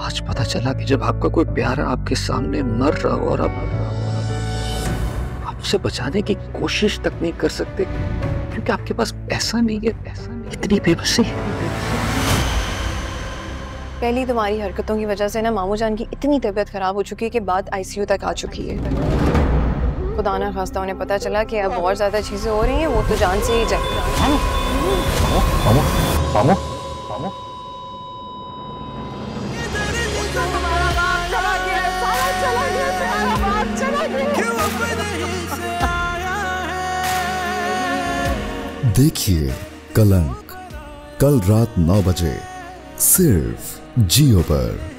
आज पता चला कि जब आपका कोई प्यारा आपके सामने मर रहा हो और आप उसे बचाने की कोशिश तक नहीं कर सकते क्योंकि आपके पास पैसा नहीं है। इतनी बेबसी। पहली तुम्हारी हरकतों की वजह से ना मामू जान की इतनी तबीयत खराब हो चुकी है कि बात आईसीयू तक आ चुकी है। खुदा ना खास्ता उन्हें पता चला कि अब और ज्यादा चीजें हो रही हैं, वो तो जान से ही देखिए कलंक कल रात 9 बजे सिर्फ जियो पर।